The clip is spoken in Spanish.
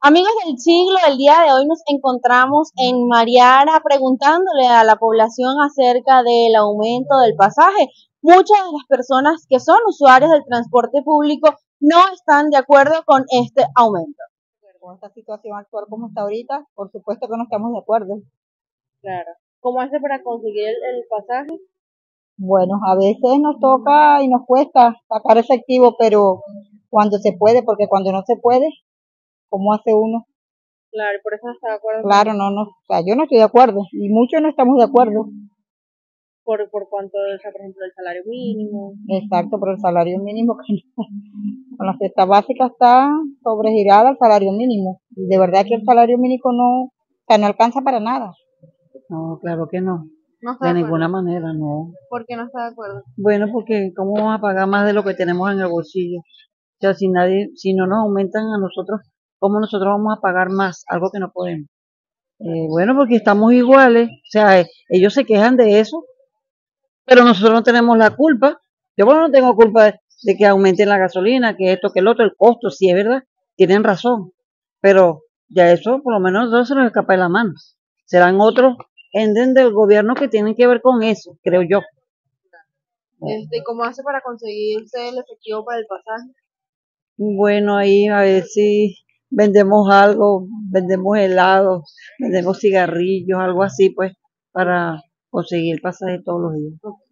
Amigos del siglo, el día de hoy nos encontramos en Mariana preguntándole a la población acerca del aumento del pasaje. Muchas de las personas que son usuarios del transporte público no están de acuerdo con este aumento. Con esta situación actual como está ahorita, por supuesto que no estamos de acuerdo. Claro. ¿Cómo hace para conseguir el pasaje? Bueno, a veces nos toca y nos cuesta sacar efectivo, pero cuando se puede, porque cuando no se puede, ¿cómo hace uno? Claro, por eso no está de acuerdo. Claro, no, o sea, yo no estoy de acuerdo y muchos no estamos de acuerdo. Por cuánto es, por ejemplo, el salario mínimo. Exacto, pero el salario mínimo, con la cesta básica está sobregirada al salario mínimo. Y de verdad que el salario mínimo no, o sea, no alcanza para nada. No, claro que no. No está De de acuerdo. ninguna manera, no. ¿Por qué no está de acuerdo? Bueno, porque ¿cómo vamos a pagar más de lo que tenemos en el bolsillo? O sea, si no nos aumentan a nosotros, ¿cómo nosotros vamos a pagar más? Algo que no podemos. Bueno, porque estamos iguales. O sea, ellos se quejan de eso, pero nosotros no tenemos la culpa. Yo, bueno, no tengo culpa de que aumenten la gasolina, que esto, que el otro, el costo, sí es verdad, tienen razón. Pero ya eso, por lo menos, a nosotros se nos escapa de la mano. Serán otros enden del gobierno que tienen que ver con eso, creo yo. ¿Cómo hace para conseguir usted el efectivo para el pasaje? Bueno, ahí a ver si vendemos algo, vendemos helados, vendemos cigarrillos, algo así, pues, para conseguir el pasaje todos los días.